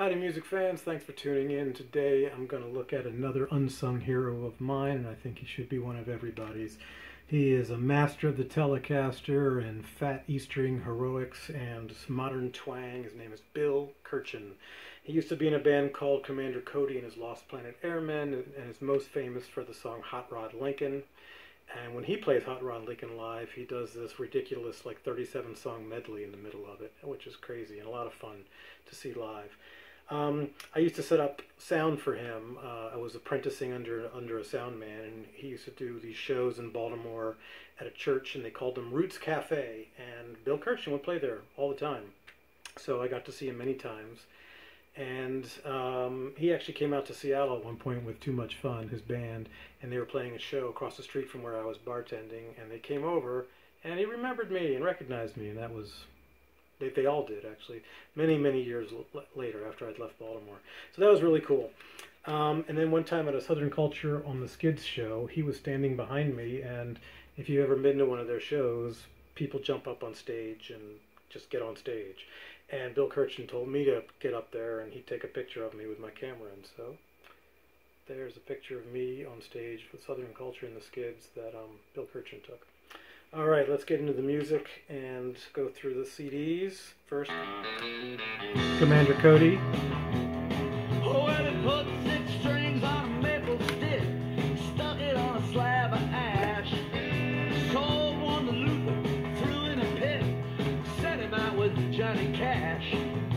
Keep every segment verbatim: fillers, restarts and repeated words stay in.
Howdy music fans, thanks for tuning in. Today I'm going to look at another unsung hero of mine, and I think he should be one of everybody's. He is a master of the Telecaster and fat E-string heroics and modern twang. His name is Bill Kirchen. He used to be in a band called Commander Cody and his Lost Planet Airmen, and is most famous for the song Hot Rod Lincoln. And when he plays Hot Rod Lincoln live, he does this ridiculous like thirty-seven song medley in the middle of it, which is crazy and a lot of fun to see live. Um, I used to set up sound for him. Uh, I was apprenticing under under a sound man, and he used to do these shows in Baltimore at a church, and they called them Roots Cafe, and Bill Kirchen would play there all the time. So I got to see him many times. And um, he actually came out to Seattle at one point with Too Much Fun, his band, and they were playing a show across the street from where I was bartending, and they came over, and he remembered me and recognized me, and that was... They, they all did, actually, many, many years later after I'd left Baltimore. So that was really cool. Um, and then one time at a Southern Culture on the Skids show, he was standing behind me, and if you've ever been to one of their shows, people jump up on stage and just get on stage. And Bill Kirchen told me to get up there and he'd take a picture of me with my camera, and so there's a picture of me on stage with Southern Culture and the Skids that um, Bill Kirchen took. All right, let's get into the music and go through the C Ds. First, Commander Cody. Oh, well, he put six strings on a maple stick, stuck it on a slab of ash, sold one to Luther, threw in a pit, sent him out with Johnny Cash.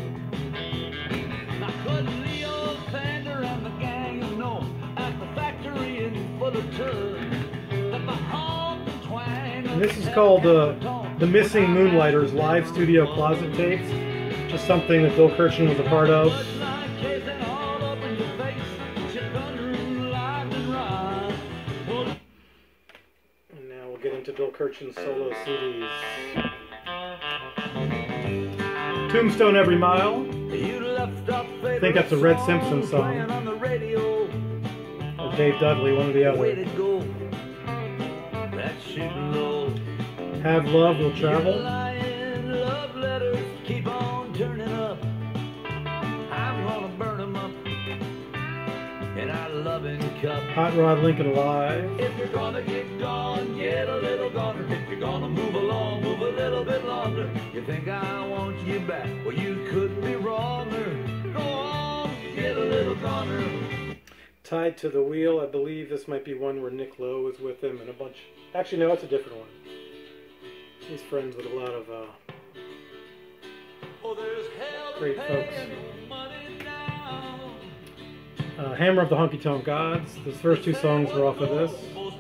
Now couldn't Leo Sander and the gang you know at the factory in Fullerton that the honk and twang. And this is called uh, The Missing Moonlighters Live Studio Closet Tapes. Just something that Bill Kirchen was a part of. And now we'll get into Bill Kirchen's solo C Ds. Tombstone Every Mile. I think that's a Red Simpson song. Or Dave Dudley, one or the other. Have Love Will Travel. Love letters keep on turning up. I'm gonna burn them up in our loving cup. Hot Rod Lincoln Live. If you're gonna get gone, get a little goner. If you're gonna move along, move a little bit longer. You think I want you back? Well, you could be wronger. Go on, get a little goner. Tied to the Wheel. I believe this might be one where Nick Lowe is with him and a bunch. Actually, no, it's a different one. He's friends with a lot of uh, great folks. Uh, Hammer of the Honky Tonk Gods. The first two songs were off of this.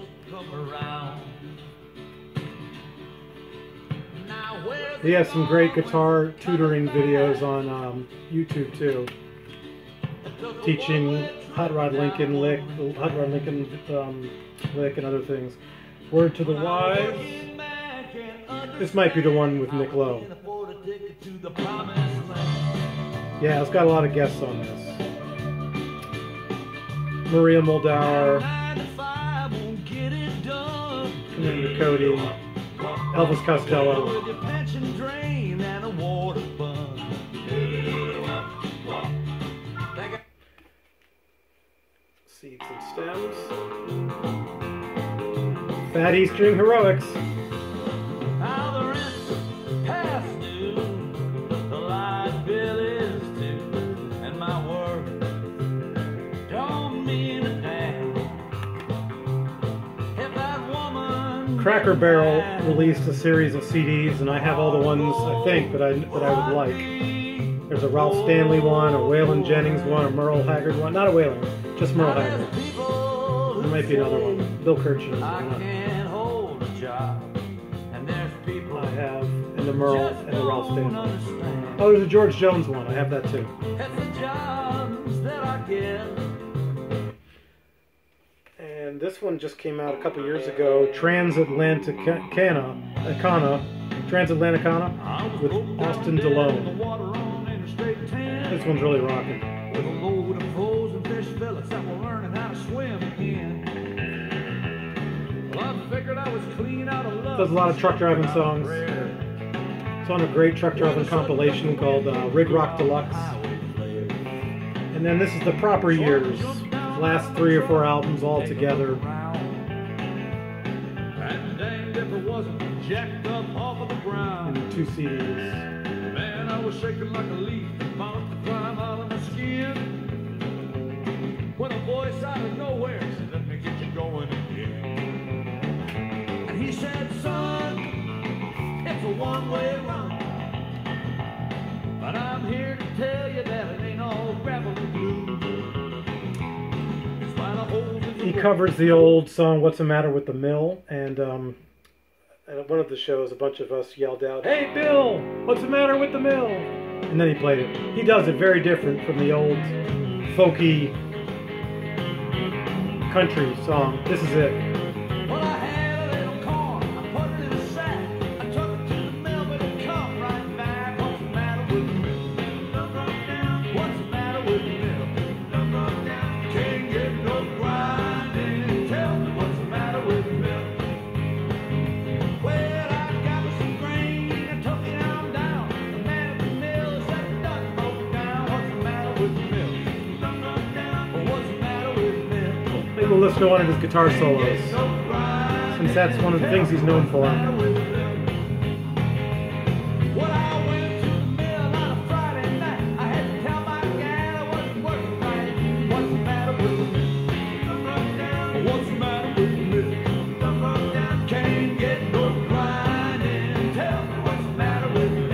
He has some great guitar tutoring videos on um, YouTube too, teaching Hot Rod Lincoln lick, Hot Rod Lincoln um, lick, and other things. Word to the Wise. This might be the one with Nick Lowe. Yeah, it's got a lot of guests on this. Maria Muldaur, Commander Cody, Elvis Costello. Seeds and Stems. Fat E-string heroics. Cracker Barrel released a series of C Ds, and I have all the ones I think that I that I would like. There's a Ralph Stanley one, a Waylon Jennings one, a Merle Haggard one. Not a Waylon, just Merle Haggard. There might be another one. Bill Kirchen. I have, and the Merle and the Ralph Stanley. Oh, there's a George Jones one. I have that too. And this one just came out a couple years ago, Transatlanticana, Icana, Transatlanticana with Austin Delone. This one's really rocking. Does a lot of truck driving songs. It's on a great truck driving compilation called uh, Rig Rock Deluxe. And then this is the proper years. Last three or four albums all together. And danged if it wasn't jacked up off of the ground. And two C Ds. Man, I was shaking like a leaf, about to climb out of my skin. When a voice out of nowhere said, "Let me get you going again." And he said, "Son, it's a one-way run. But I'm here to tell you that it ain't all gravel and blue. It's by the holes in the He road." covers the old song "What's the Matter with the Mill," and um, at one of the shows, a bunch of us yelled out, "Hey Bill, what's the matter with the mill?" And then he played it. He does it very different from the old folky country song. This is it. Well, I had a little corn, I put it in a sack. I took it to the mill, but it come right back. What's the matter with the mill? What's the matter with the mill? Can't get no grinding. Tell me what's the matter with the mill? Well, I got me some grain, I took it on down. The man at the mill said it done broke down. What's the matter with the mill? What's the matter with the mill? Maybe we'll listen to one of his guitar solos, since that's one of the things he's known for. Well, I went to the mill on a Friday night. I had to tell my gal I wasn't working right. What's the matter with the mill? What's the matter with the mill? Can't get no grinding. Tell me what's the matter with the mill?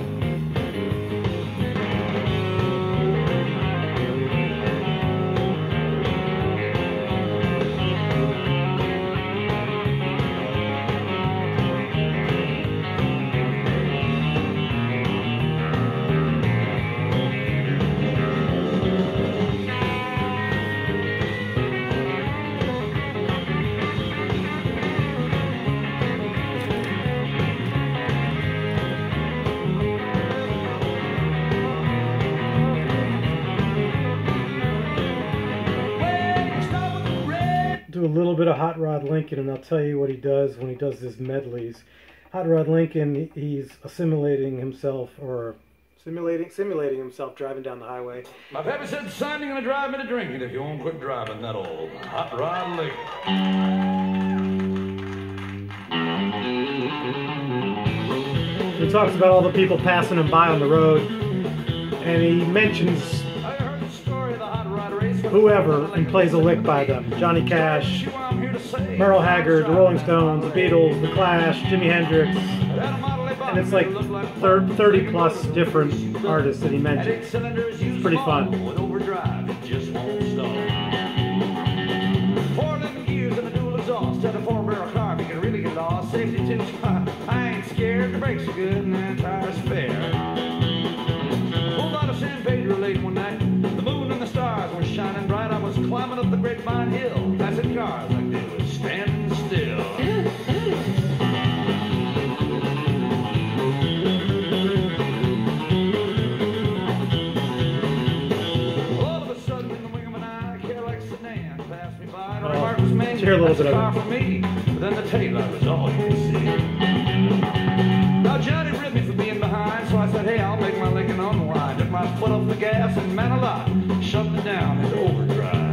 Do a little bit of Hot Rod Lincoln, and I'll tell you what he does when he does his medleys. Hot Rod Lincoln, he's assimilating himself, or simulating simulating himself driving down the highway. My pappy said, "Son, you're gonna drive me to drinking if you won't quit driving that old hot rod lick." He talks about all the people passing him by on the road, and he mentions I heard the story of the hot rod race. whoever and plays a lick by them. Johnny Cash, Merle Haggard, the Rolling Stones, the Beatles, the Clash, Jimi Hendrix, and it's like thirty plus different artists that he mentions. It's pretty fun. With overdrive, it just won't stop. Four living gears and a dual exhaust. At a four barrel car, you can really get lost. Safety tips, I ain't scared. The brakes are good and the tires fair. Pulled out of San Pedro late one night. The moon and the stars were shining bright. I was climbing up the Grapevine Hill. Passing cars like they were standing still. All of a sudden, in the wing of an eye, a Cadillac sedan passed me by. And the remark was made, hear a little "That's bit a of car it." for me." But then the taillight was all you could see. Now Johnny ribbed me for being behind, so I said, "Hey, I'll make my Lincoln on the line." Took my foot off the gas and man alive, shoved it down into overdrive.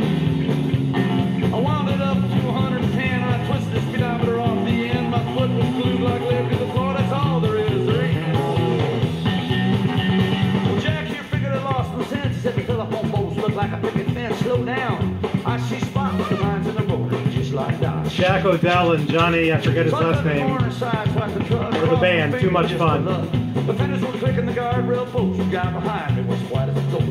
I wound it up to one hundred ten and I twisted the speedometer off the end. My foot was glued like lead to the floor. That's all there is, there ain't no more. Well, Jack here figured I lost my sense. He said the telephone poles look like a picket fence. Slow down. I see spots with the lines in the road just like that. Jack O'Dell and Johnny, I forget his last name, or the band, Too Much Fun. The fenders were clicking, the guardrail post. The guy behind me was white as a ghost.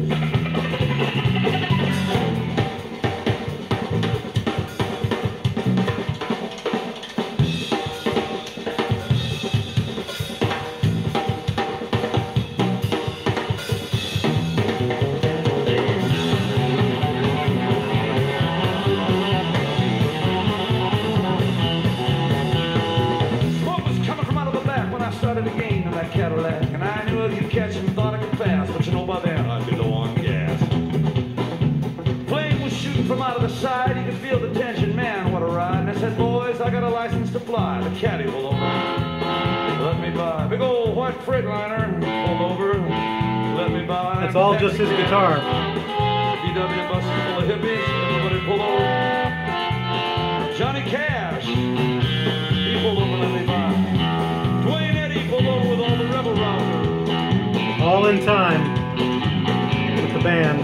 Smoke was coming from out of the back when I started to gain in that Cadillac. And I knew if you catch him, thought I could pass. But you know by then, I'd be low on gas. Flame was shooting from out of the side. You could feel the tension. Man, what a ride. And I said, "Boys, I got a license to fly." The caddy pulled over. Let me by. Big old white Freightliner pulled over. Let me by. That's all just his guitar. W bus full of hippies. Everybody pull over. Johnny Cash, he pulled over, let me by. Dwayne Eddy pulled over with all the rebel rousers. All in time with the band.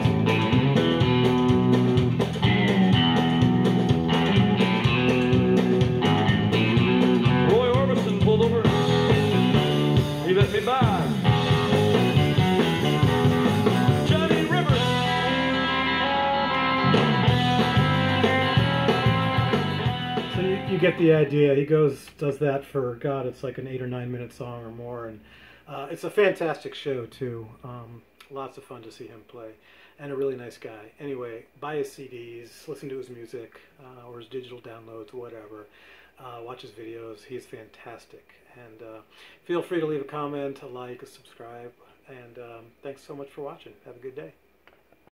Roy Orbison pulled over. He let me by. Johnny Rivers. So you, you get the idea. He goes, does that for, God, it's like an eight or nine minute song or more. And uh, it's a fantastic show, too. Um, lots of fun to see him play. And a really nice guy. Anyway, buy his C Ds, listen to his music, uh, or his digital downloads, whatever. Uh, watch his videos. He's fantastic. And uh, feel free to leave a comment, a like, a subscribe. And um, thanks so much for watching. Have a good day.